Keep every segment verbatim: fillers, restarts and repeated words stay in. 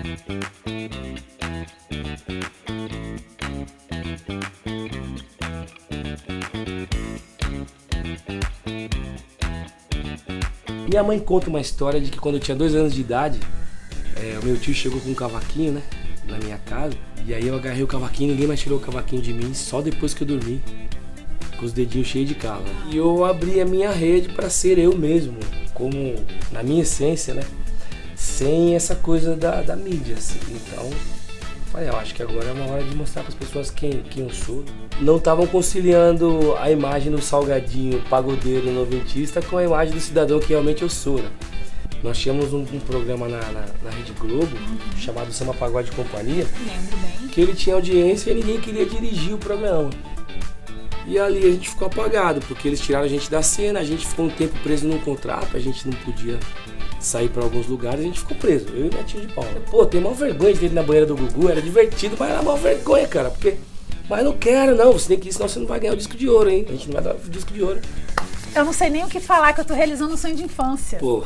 Minha mãe conta uma história de que quando eu tinha dois anos de idade, é, o meu tio chegou com um cavaquinho, né, na minha casa, e aí eu agarrei o cavaquinho, ninguém mais tirou o cavaquinho de mim, só depois que eu dormi, com os dedinhos cheios de calo. E eu abri a minha rede para ser eu mesmo, como na minha essência, né, sem essa coisa da, da mídia, assim. Então, falei, eu acho que agora é uma hora de mostrar para as pessoas quem, quem eu sou. Não estavam conciliando a imagem do salgadinho pagodeiro noventista com a imagem do cidadão que realmente eu sou, né? Nós tínhamos um, um programa na, na, na Rede Globo, uhum, chamado Samba Pagode Companhia. Lembro bem. Que ele tinha audiência e ninguém queria dirigir o programa. E ali a gente ficou apagado, porque eles tiraram a gente da cena, a gente ficou um tempo preso num contrato, a gente não podia sair para alguns lugares, a gente ficou preso, eu e o Netinho de Paula. Pô, tem maior vergonha de ver ele na banheira do Gugu, era divertido, mas era maior vergonha, cara, porque... Mas não quero, não, você tem que ir, senão você não vai ganhar o disco de ouro, hein? A gente não vai dar o disco de ouro. Eu não sei nem o que falar, que eu tô realizando um sonho de infância. Pô.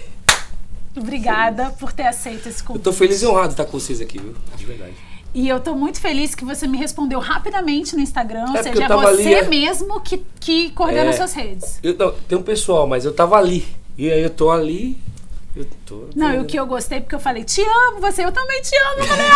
Obrigada por ter aceito esse convite. Eu tô feliz e honrado de estar com vocês aqui, viu? De verdade. E eu tô muito feliz que você me respondeu rapidamente no Instagram, é ou seja, é você ali, é... mesmo que, que coordena é... suas redes. Eu, não, tem um pessoal, mas eu tava ali. E aí eu tô ali... Eu tô... Não, e o que eu gostei, porque eu falei, te amo, você, eu também te amo. Eu falei,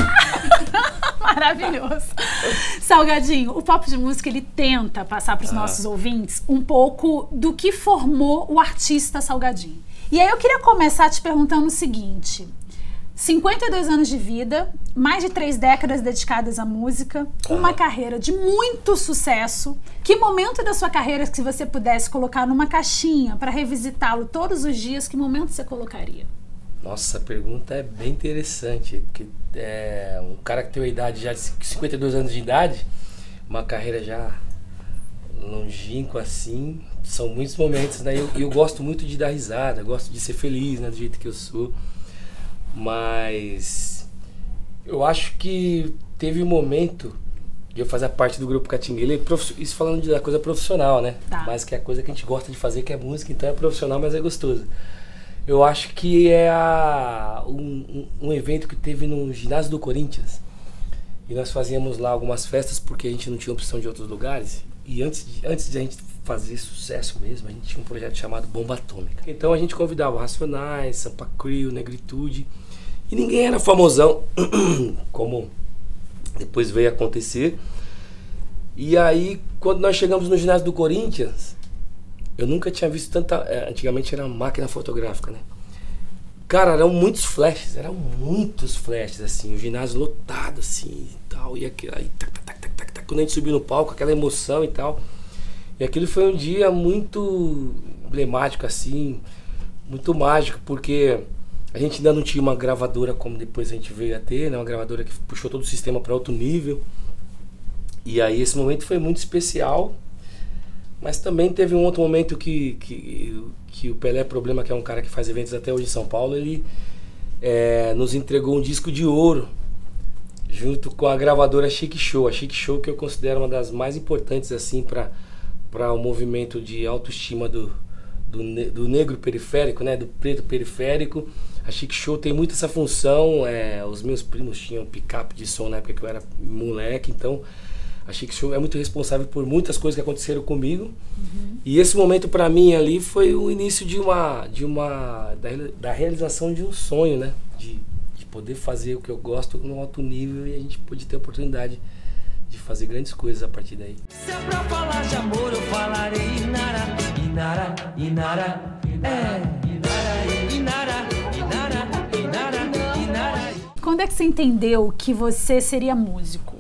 ah! Maravilhoso. Salgadinho, o Papo de Música, ele tenta passar para os ah. nossos ouvintes um pouco do que formou o artista Salgadinho. E aí eu queria começar te perguntando o seguinte, cinquenta e dois anos de vida, mais de três décadas dedicadas à música, uma ah. carreira de muito sucesso. Que momento da sua carreira, que se você pudesse colocar numa caixinha para revisitá-lo todos os dias, que momento você colocaria? Nossa, a pergunta é bem interessante, porque é um cara que tem uma idade já de cinquenta e dois anos de idade, uma carreira já longínqua assim, são muitos momentos, né? E eu, eu gosto muito de dar risada, gosto de ser feliz, né, do jeito que eu sou. Mas eu acho que teve um momento de eu fazer parte do grupo Catinguele, isso falando de da coisa profissional, né? Tá. Mas que é a coisa que a gente gosta de fazer, que é música, então é profissional, mas é gostoso. Eu acho que é a, um, um evento que teve no ginásio do Corinthians, e nós fazíamos lá algumas festas porque a gente não tinha opção de outros lugares, e antes de, antes de a gente fazer sucesso mesmo, a gente tinha um projeto chamado Bomba Atômica. Então a gente convidava Racionais, Sampa Crio, Negritude, e ninguém era famosão, como depois veio acontecer. E aí, quando nós chegamos no ginásio do Corinthians, eu nunca tinha visto tanta... Antigamente era uma máquina fotográfica, né? Cara, eram muitos flashes, eram muitos flashes, assim, o ginásio lotado, assim, e tal, e aquilo aí, tac, tac, tac, tac, tac, quando a gente subiu no palco, aquela emoção e tal. E aquilo foi um dia muito emblemático, assim, muito mágico, porque a gente ainda não tinha uma gravadora como depois a gente veio a ter, né? Uma gravadora que puxou todo o sistema para outro nível. E aí esse momento foi muito especial, mas também teve um outro momento que, que, que o Pelé Problema, que é um cara que faz eventos até hoje em São Paulo, ele é, nos entregou um disco de ouro, junto com a gravadora Chic Show. A Chic Show, que eu considero uma das mais importantes, assim, para para o movimento de autoestima do, do, ne do negro periférico, né, do preto periférico. A Chic Show tem muito essa função. É, os meus primos tinham picape de som na época que eu era moleque, então a Chic Show é muito responsável por muitas coisas que aconteceram comigo. Uhum. E esse momento para mim ali foi o início de uma, de uma da, da realização de um sonho, né, de, de poder fazer o que eu gosto num alto nível, e a gente pôde ter a oportunidade de fazer grandes coisas a partir daí. Se é pra falar de amor, eu falarei Inara, Inara, Inara, é, Inara, Inara, Inara, Inara, Inara. Quando é que você entendeu que você seria músico?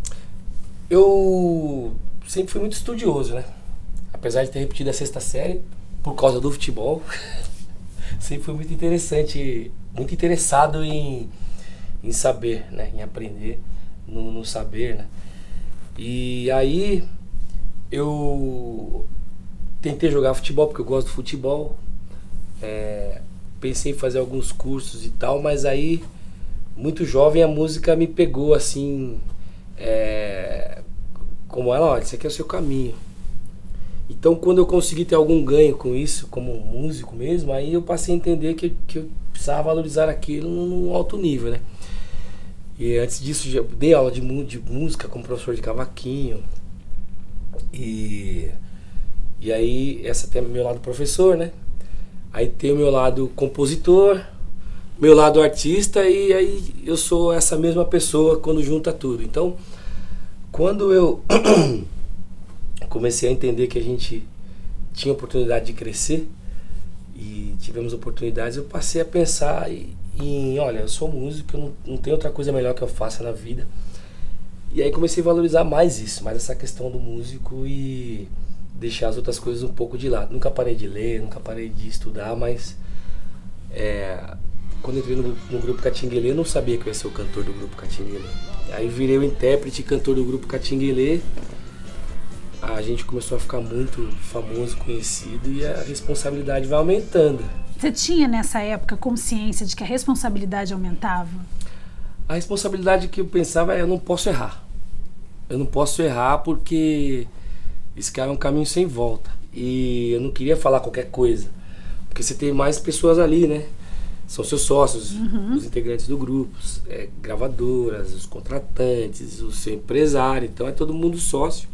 Eu sempre fui muito estudioso, né? Apesar de ter repetido a sexta série, por causa do futebol, sempre fui muito interessante, muito interessado em, em saber, né? Em aprender no, no saber, né? E aí eu tentei jogar futebol porque eu gosto do futebol, é, pensei em fazer alguns cursos e tal, mas aí muito jovem a música me pegou assim, é, como ela, olha, esse aqui é o seu caminho. Então, quando eu consegui ter algum ganho com isso, como músico mesmo, aí eu passei a entender que, que eu precisava valorizar aquilo num alto nível, né? E antes disso, já dei aula de, de música como professor de cavaquinho. E, e aí, essa tem o meu lado professor, né? Aí tem o meu lado compositor, meu lado artista, e aí eu sou essa mesma pessoa quando junta tudo. Então, quando eu comecei a entender que a gente tinha oportunidade de crescer e tivemos oportunidades, eu passei a pensar em, em olha, eu sou músico, eu não, não tem outra coisa melhor que eu faça na vida. E aí comecei a valorizar mais isso, mais essa questão do músico e deixar as outras coisas um pouco de lado. Nunca parei de ler, nunca parei de estudar, mas é, quando entrei no, no grupo Catinguelê, eu não sabia que eu ia ser o cantor do grupo Catinguelê. Aí virei o intérprete e cantor do grupo Catinguelê. A gente começou a ficar muito famoso, conhecido, e a responsabilidade vai aumentando. Você tinha nessa época consciência de que a responsabilidade aumentava? A responsabilidade que eu pensava é: eu não posso errar. Eu não posso errar porque esse cara é um caminho sem volta. E eu não queria falar qualquer coisa, porque você tem mais pessoas ali, né? São seus sócios, uhum. os integrantes do grupo, é, gravadoras, os contratantes, o seu empresário, então é todo mundo sócio.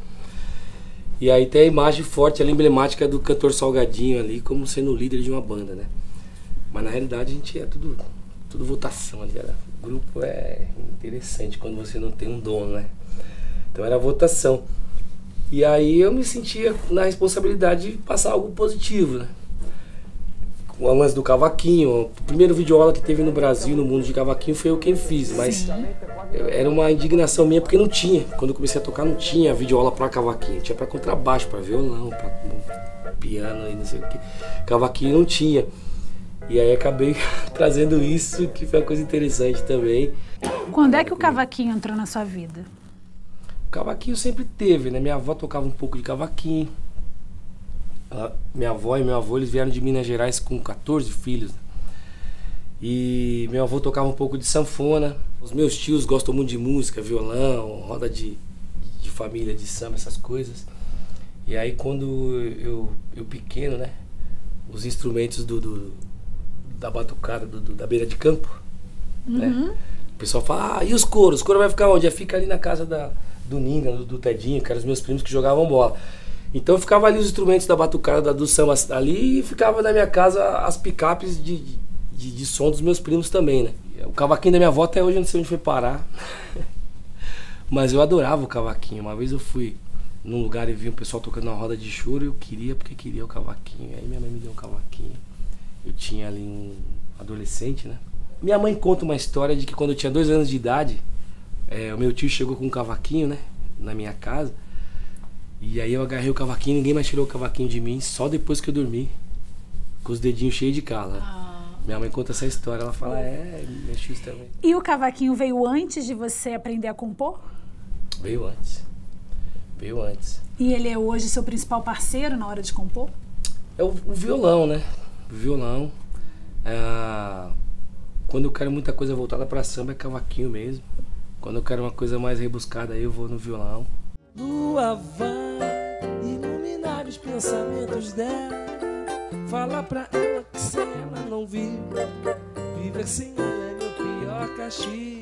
E aí tem a imagem forte, a emblemática do cantor Salgadinho ali, como sendo o líder de uma banda, né? Mas na realidade a gente é tudo, tudo votação ali, né? O grupo é interessante quando você não tem um dono, né? Então era votação. E aí eu me sentia na responsabilidade de passar algo positivo, né? O lance do cavaquinho, o primeiro videoaula que teve no Brasil, no mundo de cavaquinho, foi eu quem fiz, mas Sim. era uma indignação minha porque não tinha. Quando eu comecei a tocar não tinha videoaula para cavaquinho, tinha para contrabaixo, para violão, para piano e não sei o que. Cavaquinho não tinha. E aí acabei trazendo isso, que foi uma coisa interessante também. Quando é que o cavaquinho entrou na sua vida? O cavaquinho sempre teve, né? Minha avó tocava um pouco de cavaquinho. Ela, minha avó e meu avô, eles vieram de Minas Gerais com quatorze filhos. E meu avô tocava um pouco de sanfona. Os meus tios gostam muito de música, violão, roda de, de família, de samba, essas coisas. E aí quando eu, eu pequeno, né? Os instrumentos do, do, da batucada, do, do, da beira de campo, uhum. né? O pessoal fala: ah, e os coros? Os coros vai ficar onde? Já fica ali na casa da, do Ninga, do, do Tedinho, que eram os meus primos que jogavam bola. Então eu ficava ali os instrumentos da batucada, do samba ali, e ficava na minha casa as picapes de, de, de som dos meus primos também, né? O cavaquinho da minha avó até hoje eu não sei onde foi parar. Mas eu adorava o cavaquinho. Uma vez eu fui num lugar e vi um pessoal tocando uma roda de choro, e eu queria porque queria o cavaquinho. Aí minha mãe me deu um cavaquinho. Eu tinha ali um adolescente, né? Minha mãe conta uma história de que quando eu tinha dois anos de idade, é, o meu tio chegou com um cavaquinho, né? Na minha casa. E aí eu agarrei o cavaquinho, ninguém mais tirou o cavaquinho de mim, só depois que eu dormi, com os dedinhos cheios de cala. Ah. Minha mãe conta essa história, ela fala: é, meus tios também. E o cavaquinho veio antes de você aprender a compor? Veio antes. Veio antes. E ele é hoje seu principal parceiro na hora de compor? É o, o violão, né? O violão. É, quando eu quero muita coisa voltada pra samba, é cavaquinho mesmo. Quando eu quero uma coisa mais rebuscada, aí eu vou no violão. Lua vai iluminar os pensamentos dela. Fala pra ela que se ela não vive, viver sem ela é meu pior castigo.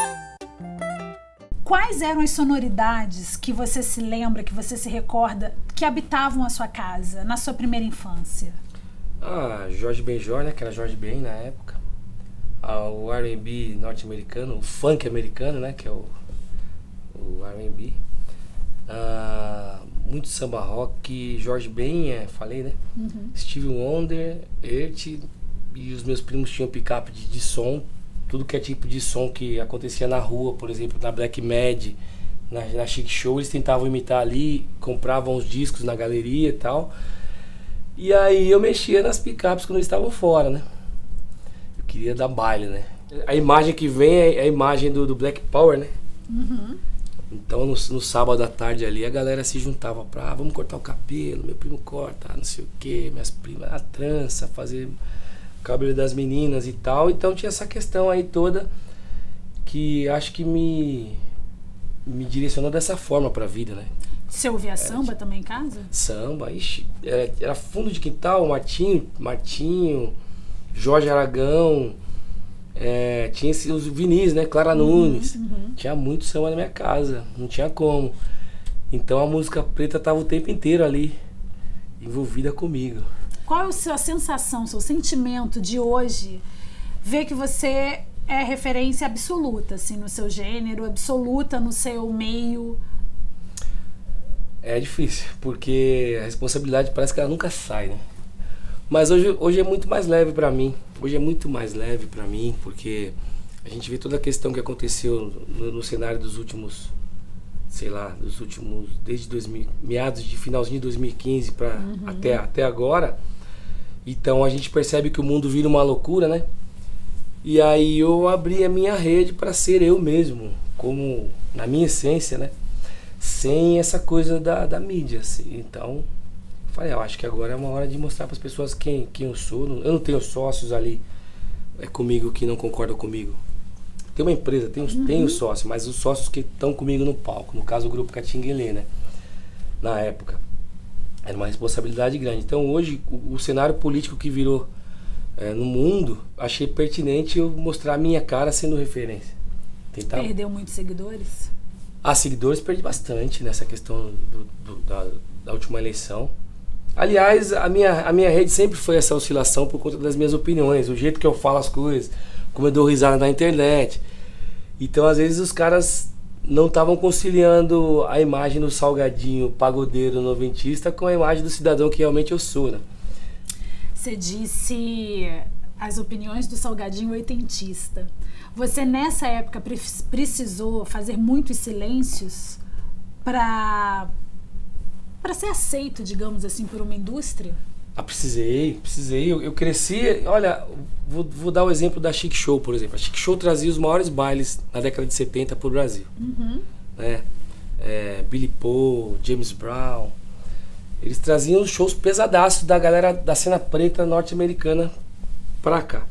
Quais eram as sonoridades que você se lembra, que você se recorda, que habitavam a sua casa, na sua primeira infância? Ah, Jorge Benjor, né? Que era Jorge Ben na época. Ah, o R and B norte-americano, o funk americano, né? Que é o, o R and B. Ah, muito samba rock, Jorge Ben, é, falei, né? Uhum. Stevie Wonder, Earth, e os meus primos tinham picape de, de som, tudo que é tipo de som que acontecia na rua, por exemplo, na Black Mad, na, na Chic Show, eles tentavam imitar ali, compravam os discos na galeria e tal. E aí eu mexia nas picapes quando eles estavam fora, né? Eu queria dar baile, né? A imagem que vem é a imagem do, do Black Power, né? Uhum. Então no, no sábado à tarde ali a galera se juntava pra, ah, vamos cortar o cabelo, meu primo corta, não sei o que, minhas primas, a trança, fazer o cabelo das meninas e tal. Então tinha essa questão aí toda que acho que me, me direcionou dessa forma pra vida, né? Você ouvia samba é, também em casa? Samba, ixi, era, era fundo de quintal, Martinho, Martinho, Jorge Aragão, é, tinha esse, os vinis, né? Clara uhum, Nunes. Uhum. Tinha muito samba na minha casa, não tinha como. Então a música preta tava o tempo inteiro ali, envolvida comigo. Qual é a sua sensação, seu sentimento de hoje, ver que você é referência absoluta, assim, no seu gênero, absoluta no seu meio? É difícil, porque a responsabilidade parece que ela nunca sai, né? Mas hoje, hoje é muito mais leve pra mim. Hoje é muito mais leve pra mim, porque a gente vê toda a questão que aconteceu no, no cenário dos últimos, sei lá, dos últimos, desde dois mil, meados de finalzinho de dois mil e quinze pra uhum. até, até agora. Então a gente percebe que o mundo vira uma loucura, né? E aí eu abri a minha rede pra ser eu mesmo, como na minha essência, né? Sem essa coisa da, da mídia, assim. Então, falei, eu acho que agora é uma hora de mostrar para as pessoas quem, quem eu sou. Eu não tenho sócios ali é comigo que não concordam comigo. Tem uma empresa, tem, uhum. tem os sócios, mas os sócios que estão comigo no palco, no caso o Grupo Catinguelê, né? Na época. Era uma responsabilidade grande. Então hoje, o, o cenário político que virou é, no mundo, achei pertinente eu mostrar a minha cara sendo referência. Tentar... Perdeu muitos seguidores? Ah, seguidores perdi bastante nessa questão do, do, da, da última eleição. Aliás, a minha, a minha rede sempre foi essa oscilação por conta das minhas opiniões, o jeito que eu falo as coisas, como eu dou risada na internet. Então, às vezes, os caras não estavam conciliando a imagem do salgadinho pagodeiro noventista com a imagem do cidadão que realmente eu sou, né? Você disse as opiniões do salgadinho oitentista. Você, nessa época, pre precisou fazer muitos silêncios para para ser aceito, digamos assim, por uma indústria? Ah, precisei, precisei. Eu, eu cresci... Olha, vou, vou dar o exemplo da Chic Show, por exemplo. A Chic Show trazia os maiores bailes na década de setenta para o Brasil. Uhum. Né? É, Billy Paul, James Brown. Eles traziam os shows pesadaços da galera da cena preta norte-americana para cá.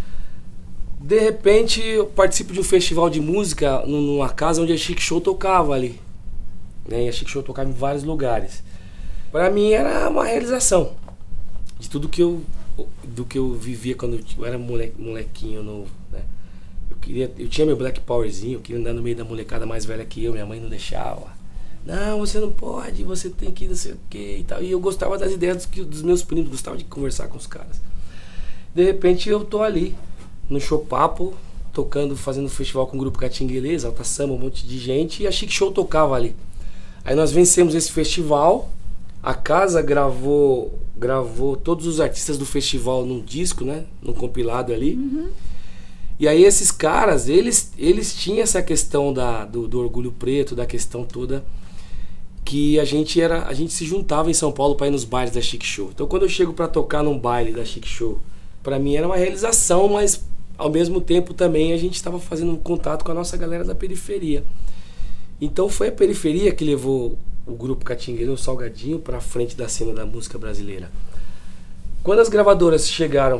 De repente, eu participo de um festival de música numa casa onde a Chic Show tocava ali. Né? E a Chic Show tocava em vários lugares. Para mim era uma realização de tudo que eu, do que eu vivia quando eu era moleque, molequinho novo. Né? Eu, queria, eu tinha meu Black Powerzinho, eu queria andar no meio da molecada mais velha que eu, minha mãe não deixava. Não, você não pode, você tem que não sei o que e tal. E eu gostava das ideias dos, dos meus primos, gostava de conversar com os caras. De repente eu tô ali no Chopapo, tocando, fazendo festival com o Grupo Catinguelê, Alta Samba, um monte de gente, e a Chic Show tocava ali. Aí nós vencemos esse festival, a casa gravou, gravou todos os artistas do festival num disco, né, num compilado ali. Uhum. E aí esses caras, eles, eles tinham essa questão da, do, do orgulho preto, da questão toda, que a gente, era, a gente se juntava em São Paulo para ir nos bailes da Chic Show. Então quando eu chego para tocar num baile da Chic Show, para mim era uma realização, mas ao mesmo tempo também a gente estava fazendo um contato com a nossa galera da periferia. Então foi a periferia que levou o Grupo Catinguelê, o Salgadinho, para frente da cena da música brasileira. Quando as gravadoras chegaram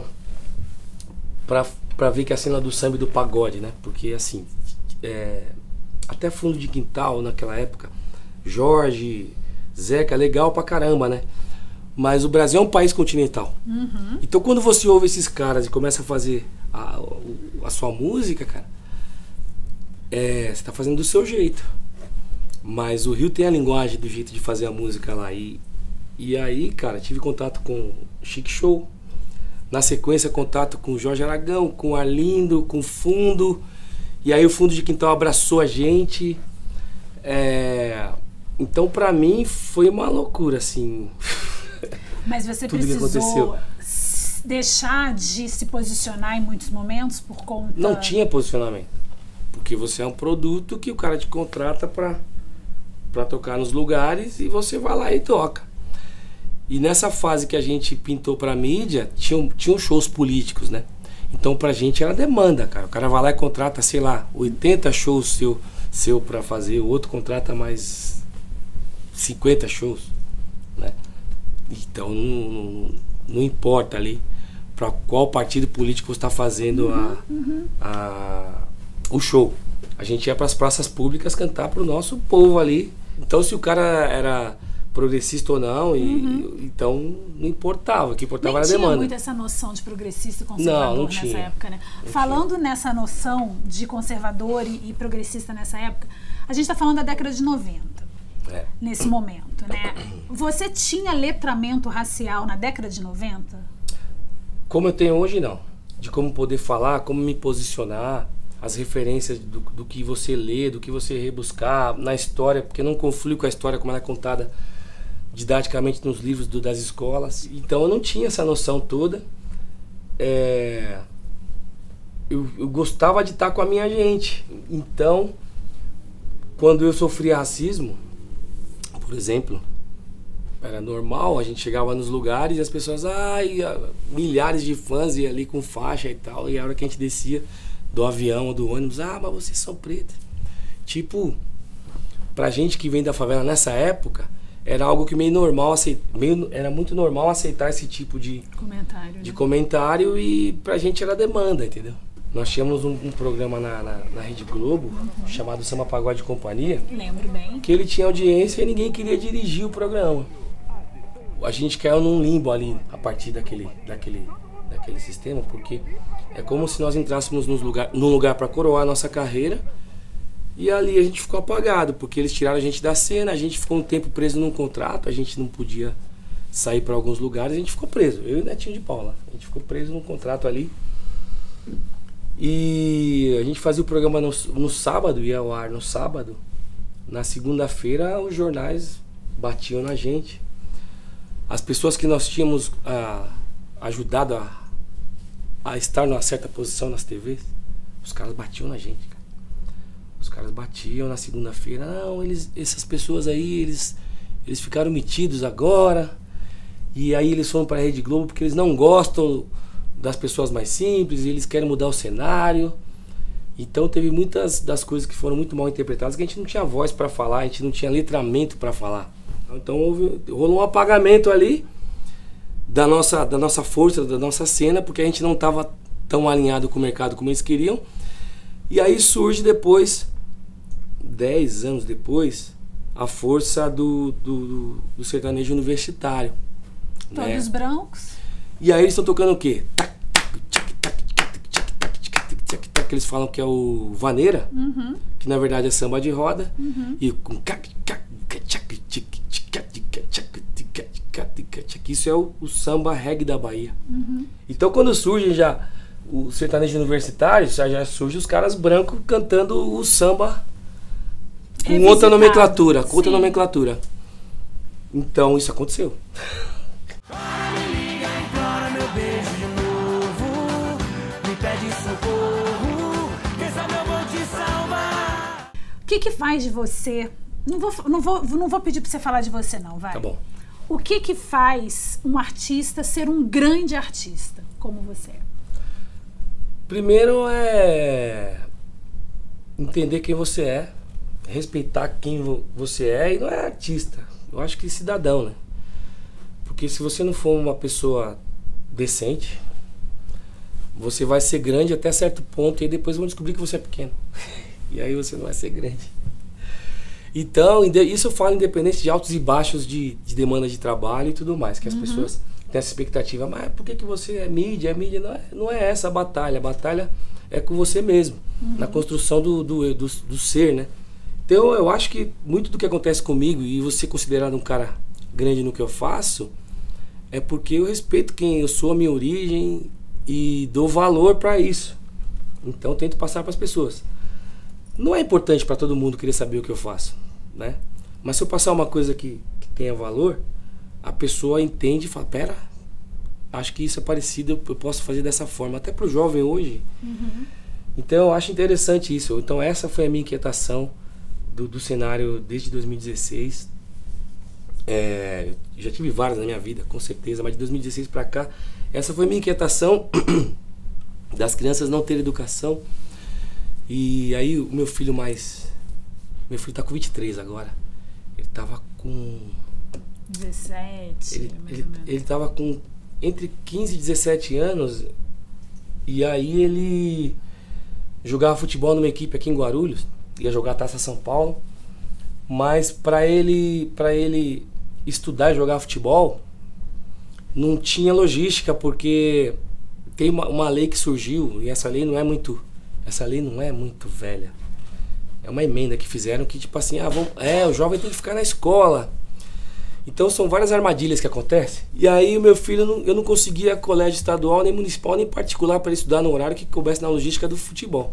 para ver que a cena do samba e do pagode, né? Porque assim, é, até fundo de quintal naquela época, Jorge, Zeca, legal pra caramba, né? Mas o Brasil é um país continental. Uhum. Então quando você ouve esses caras e começa a fazer a, a sua música, cara, é, você tá fazendo do seu jeito. Mas o Rio tem a linguagem do jeito de fazer a música lá. E, e aí, cara, tive contato com o Chic Show. Na sequência, contato com o Jorge Aragão, com o Arlindo, com o Fundo. E aí o Fundo de Quintal abraçou a gente. É, então, pra mim, foi uma loucura, assim. Mas você precisou deixar de se posicionar em muitos momentos por conta... Não tinha posicionamento. Porque você é um produto que o cara te contrata pra, pra tocar nos lugares e você vai lá e toca. E nessa fase que a gente pintou pra mídia, tinham, tinham shows políticos, né? Então pra gente era demanda, cara. O cara vai lá e contrata, sei lá, oitenta shows seu, seu pra fazer, o outro contrata mais cinquenta shows, né? Então não, não, não importa ali para qual partido político está fazendo a, uhum. a, o show. A gente ia para as praças públicas cantar para o nosso povo ali Então se o cara era progressista ou não, e, Uhum. então não importava, o que importava Nem era a tinha demanda. muito essa noção de progressista e conservador Não, não nessa tinha. época, né? Não Falando tinha. nessa noção de conservador e, e progressista nessa época, a gente está falando da década de noventa, É. nesse momento, né? Você tinha letramento racial na década de noventa? Como eu tenho hoje, não. De como poder falar, como me posicionar, as referências do, do que você lê, do que você rebuscar na história, porque não conflui com a história como ela é contada didaticamente nos livros do, das escolas. Então eu não tinha essa noção toda. É, eu, eu gostava de estar com a minha gente. Então, quando eu sofria racismo, por exemplo, era normal, a gente chegava nos lugares e as pessoas, ai, milhares de fãs iam ali com faixa e tal, e a hora que a gente descia do avião ou do ônibus, ah, mas vocês são pretos. Tipo, pra gente que vem da favela nessa época, era algo que meio normal, aceit... meio... era muito normal aceitar esse tipo de Comentário, de né? comentário, e pra gente era demanda, entendeu? Nós tínhamos um, um programa na, na, na Rede Globo, uhum. chamado Samba Pagode Companhia, Lembro bem. que ele tinha audiência e ninguém queria dirigir o programa. A gente caiu num limbo ali, a partir daquele, daquele, daquele sistema, porque é como se nós entrássemos num lugar, num lugar para coroar a nossa carreira, e ali a gente ficou apagado, porque eles tiraram a gente da cena, a gente ficou um tempo preso num contrato, a gente não podia sair para alguns lugares, a gente ficou preso, eu e o Netinho de Paula, a gente ficou preso num contrato ali. E a gente fazia o programa no, no sábado, ia ao ar no sábado. Na segunda-feira os jornais batiam na gente. As pessoas que nós tínhamos ah, ajudado a, a estar numa certa posição nas T Vs, os caras batiam na gente, cara. Os caras batiam na segunda-feira. Não, eles, essas pessoas aí, eles, eles ficaram metidos agora. E aí eles foram para a Rede Globo porque eles não gostam das pessoas mais simples, e eles querem mudar o cenário. Então teve muitas das coisas que foram muito mal interpretadas, que a gente não tinha voz para falar, a gente não tinha letramento para falar. Então houve, rolou um apagamento ali da nossa, da nossa força, da nossa cena, porque a gente não estava tão alinhado com o mercado como eles queriam. E aí surge depois, dez anos depois, a força do, do, do, do sertanejo universitário. Todos né? brancos. E aí eles estão tocando o quê? Que eles falam que é o vaneira, Uhum. que na verdade é samba de roda, Uhum. e com isso é o, o samba reggae da Bahia. Uhum. Então quando surge já o sertanejo universitário, já, já surge os caras brancos cantando o samba com Revisitado. outra nomenclatura, com outra Sim. nomenclatura. Então isso aconteceu. O que que faz de você... Não vou, não vou, não vou pedir pra você falar de você, não, vai. Tá bom. O que que faz um artista ser um grande artista, como você é? Primeiro é entender quem você é, respeitar quem vo- você é, e não é artista, eu acho que cidadão, né? Porque se você não for uma pessoa decente, você vai ser grande até certo ponto, e aí depois vão descobrir que você é pequeno. E aí você não vai ser grande. Então, inde- isso eu falo independente de altos e baixos de, de demanda de trabalho e tudo mais, que as pessoas têm essa expectativa, mas por que, que você é mídia? É mídia? Não é, não é essa a batalha, a batalha é com você mesmo, na construção do, do, do, do ser, né? Então eu acho que muito do que acontece comigo, e você considerado um cara grande no que eu faço, é porque eu respeito quem eu sou, a minha origem, e dou valor para isso. Então eu tento passar para as pessoas. Não é importante para todo mundo querer saber o que eu faço, né? Mas se eu passar uma coisa que, que tenha valor, a pessoa entende e fala, pera, acho que isso é parecido, eu, eu posso fazer dessa forma. Até pro jovem hoje. Uhum. Então eu acho interessante isso. Então essa foi a minha inquietação do, do cenário desde dois mil e dezesseis. É, já tive várias na minha vida, com certeza, mas de dois mil e dezesseis para cá, essa foi a minha inquietação das crianças não terem educação. E aí o meu filho mais... Meu filho tá com vinte e três agora. Ele tava com... dezessete, Ele, mais ele, ou menos. ele tava com entre quinze e dezessete anos. E aí ele jogava futebol numa equipe aqui em Guarulhos. Ia jogar a Taça São Paulo. Mas para ele, para ele estudar e jogar futebol, não tinha logística, porque tem uma, uma lei que surgiu, e essa lei não é muito, essa lei não é muito velha. É uma emenda que fizeram que, tipo assim, ah, vamos, é, o jovem tem que ficar na escola. Então são várias armadilhas que acontecem. E aí o meu filho, eu não, eu não conseguia colégio estadual, nem municipal, nem particular para ele estudar no horário que coubesse na logística do futebol.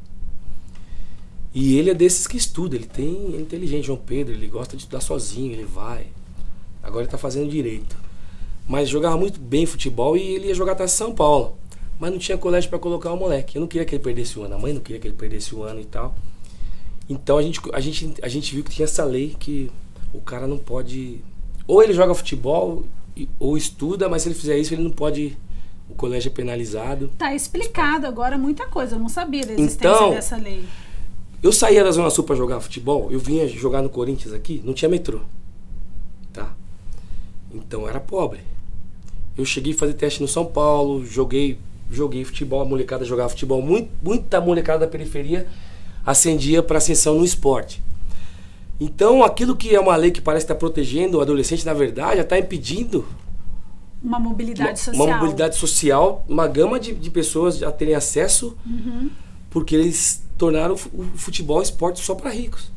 E ele é desses que estuda, ele tem, ele é inteligente, João Pedro, ele gosta de estudar sozinho, ele vai. Agora ele tá fazendo direito. Mas jogava muito bem futebol e ele ia jogar até São Paulo. Mas não tinha colégio para colocar o moleque. Eu não queria que ele perdesse o ano, a mãe não queria que ele perdesse o ano e tal. Então a gente, a gente, a gente viu que tinha essa lei que o cara não pode... Ou ele joga futebol ou estuda, mas se ele fizer isso, ele não pode... O colégio é penalizado. Tá explicado agora muita coisa, eu não sabia da existência então, dessa lei. Eu saía da Zona Sul para jogar futebol, eu vinha jogar no Corinthians aqui, não tinha metrô. Tá? Então eu era pobre. Eu cheguei a fazer teste no São Paulo, joguei, joguei futebol, a molecada jogava futebol, muito, muita molecada da periferia ascendia para ascensão no esporte. Então aquilo que é uma lei que parece estar protegendo o adolescente, na verdade, já está impedindo uma mobilidade uma, social. Uma mobilidade social, uma gama de, de pessoas a terem acesso, uhum. porque eles tornaram o futebol esporte só para ricos.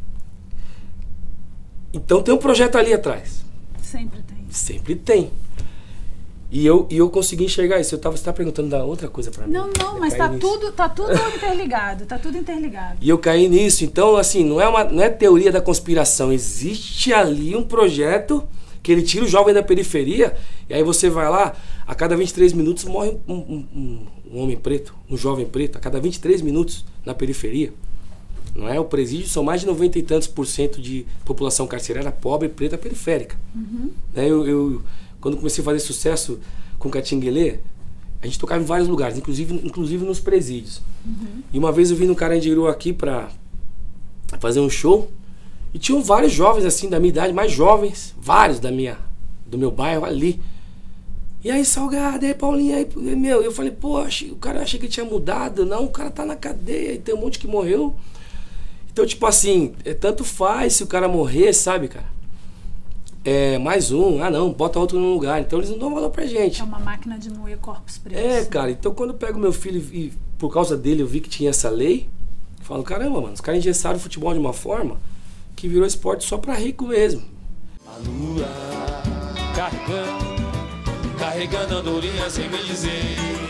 Então tem um projeto ali atrás. Sempre tem. Sempre tem. E eu, e eu consegui enxergar isso. Eu tava, você estava perguntando da outra coisa para mim. Não, não, eu mas tá tudo, tá tudo interligado. Tá tudo interligado. E eu caí nisso. Então, assim, não é, uma, não é teoria da conspiração. Existe ali um projeto que ele tira o jovem da periferia. E aí você vai lá, a cada vinte e três minutos morre um, um, um, um homem preto, um jovem preto. A cada vinte e três minutos na periferia. Não é? O presídio são mais de noventa e tantos por cento de população carcerária pobre, preta, periférica. Uhum. Eu... eu Quando comecei a fazer sucesso com Catinguelê, a gente tocava em vários lugares, inclusive, inclusive nos presídios. Uhum. E uma vez eu vim no Carandiru aqui pra fazer um show, e tinham vários jovens assim da minha idade, mais jovens, vários da minha, do meu bairro ali. E aí, Salgado, e aí, Paulinho, aí, meu, eu falei, pô, o cara achei que tinha mudado. Não, o cara tá na cadeia e tem um monte que morreu. Então, tipo assim, é, tanto faz se o cara morrer, sabe, cara? É, mais um, ah não, bota outro no lugar. Então eles não dão valor pra gente. É uma máquina de moer corpos pretos. É, cara, então quando eu pego meu filho e por causa dele eu vi que tinha essa lei, eu falo, caramba, mano, os caras engessaram o futebol de uma forma que virou esporte só pra rico mesmo. A lua carregando, carregando andorinha sem me dizer.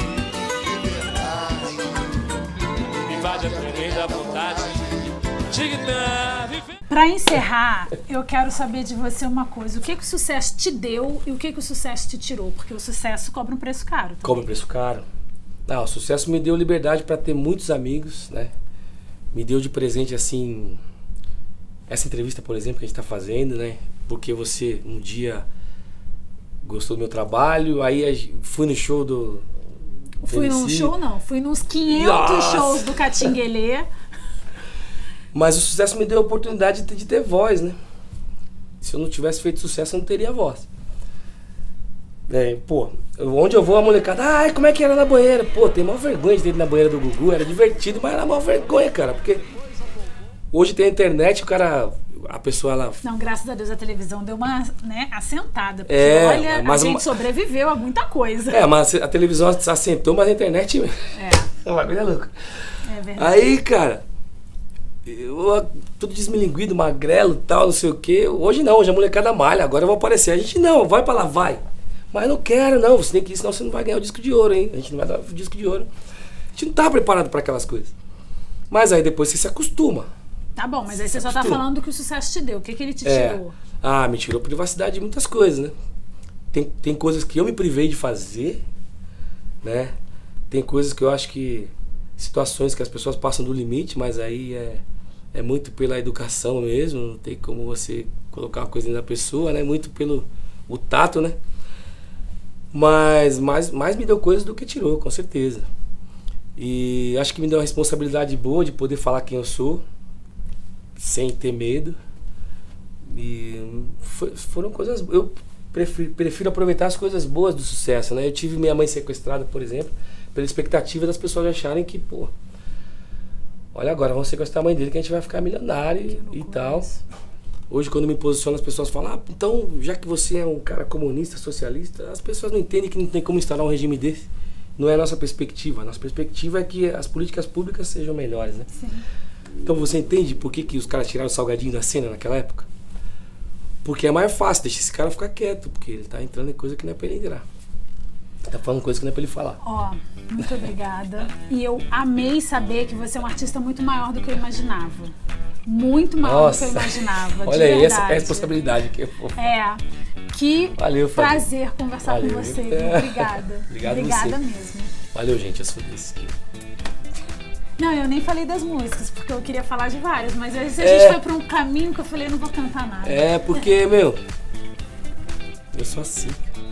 Me invade a tremenda vontade de gritar, viver. Para encerrar, eu quero saber de você uma coisa. O que que o sucesso te deu e o que que o sucesso te tirou? Porque o sucesso cobra um preço caro também. Cobra um preço caro. Não, o sucesso me deu liberdade para ter muitos amigos, né? Me deu de presente, assim, essa entrevista, por exemplo, que a gente está fazendo, né? Porque você, um dia, gostou do meu trabalho, aí fui no show do... Fui num show, não. Fui nos quinhentos Nossa. Shows do Catinguelê. Mas o sucesso me deu a oportunidade de ter, de ter voz, né? Se eu não tivesse feito sucesso, eu não teria voz. É, pô, onde eu vou, a molecada, ai, como é que era na banheira? Pô, tem maior vergonha de ter ido na banheira do Gugu, era divertido, mas era maior vergonha, cara, porque hoje tem a internet, o cara, a pessoa, ela... Não, graças a Deus a televisão deu uma, né, assentada, porque é, olha, mas a gente uma... sobreviveu a muita coisa. É, mas a televisão assentou, mas a internet... É. É uma coisa louca. É verdade. Aí, cara... Eu, tudo desmilinguido, magrelo e tal, não sei o que. Hoje não, hoje a molecada malha, agora eu vou aparecer. A gente não, vai pra lá, vai. Mas não quero, não, você tem que ir, senão você não vai ganhar o disco de ouro, hein? A gente não vai dar o disco de ouro. A gente não tá preparado pra aquelas coisas. Mas aí depois você se acostuma. Tá bom, mas aí você só tá falando do que o sucesso te deu. O que que ele te é. tirou? Ah, me tirou privacidade de muitas coisas, né? Tem, tem coisas que eu me privei de fazer, né? Tem coisas que eu acho que... Situações que as pessoas passam do limite, mas aí é... É muito pela educação mesmo, não tem como você colocar uma coisa na pessoa, né? Muito pelo o tato, né? Mas mais, mais me deu coisas do que tirou, com certeza. E acho que me deu uma responsabilidade boa de poder falar quem eu sou, sem ter medo. E foi, foram coisas... Eu prefiro, prefiro aproveitar as coisas boas do sucesso, né? Eu tive minha mãe sequestrada, por exemplo, pela expectativa das pessoas acharem que, pô... olha agora, vamos sequestrar a mãe dele que a gente vai ficar milionário e tal. Isso. Hoje, quando me posiciono, as pessoas falam, ah, então, já que você é um cara comunista, socialista, as pessoas não entendem que não tem como instalar um regime desse. Não é a nossa perspectiva. A nossa perspectiva é que as políticas públicas sejam melhores, né? Sim. Então, você entende por que, que os caras tiraram o Salgadinho da cena naquela época? Porque é mais fácil, deixa esse cara ficar quieto, porque ele tá entrando em coisa que não é pra ele entrar. Tá falando coisa que não é pra ele falar. Ó, oh, muito obrigada. E eu amei saber que você é um artista muito maior do que eu imaginava. Muito maior Nossa. do que eu imaginava. Olha aí, essa é a responsabilidade que eu vou. É. Que Valeu, prazer conversar Valeu. com você. É. Obrigada. Obrigado Obrigada você. mesmo. Valeu, gente. Eu sou desse aqui. Não, eu nem falei das músicas, porque eu queria falar de várias, mas aí a gente é. foi pra um caminho que eu falei, eu não vou cantar nada. É, porque, meu, eu sou assim.